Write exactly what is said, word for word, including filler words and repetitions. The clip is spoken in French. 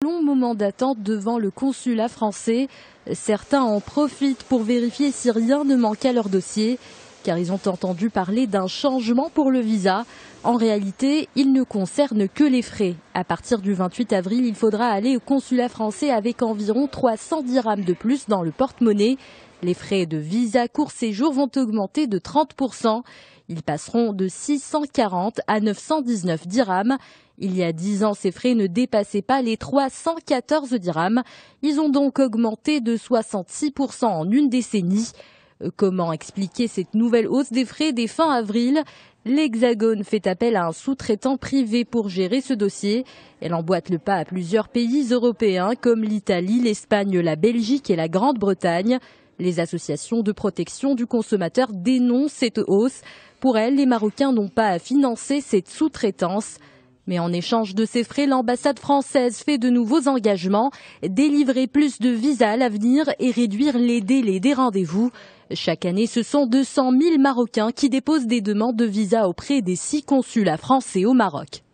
Long moment d'attente devant le consulat français. Certains en profitent pour vérifier si rien ne manque à leur dossier, car ils ont entendu parler d'un changement pour le visa. En réalité, il ne concerne que les frais. À partir du vingt-huit avril, il faudra aller au consulat français avec environ trois cents dirhams de plus dans le porte-monnaie. Les frais de visa court séjour vont augmenter de trente pour cent. Ils passeront de six cent quarante à neuf cent dix-neuf dirhams. Il y a dix ans, ces frais ne dépassaient pas les trois cent quatorze dirhams. Ils ont donc augmenté de soixante-six pour cent en une décennie. Comment expliquer cette nouvelle hausse des frais dès fin avril? L'Hexagone fait appel à un sous-traitant privé pour gérer ce dossier. Elle emboîte le pas à plusieurs pays européens comme l'Italie, l'Espagne, la Belgique et la Grande-Bretagne. Les associations de protection du consommateur dénoncent cette hausse. Pour elles, les Marocains n'ont pas à financer cette sous-traitance. Mais en échange de ces frais, l'ambassade française fait de nouveaux engagements, délivrer plus de visas à l'avenir et réduire les délais des rendez-vous. Chaque année, ce sont deux cent mille Marocains qui déposent des demandes de visa auprès des six consulats français au Maroc.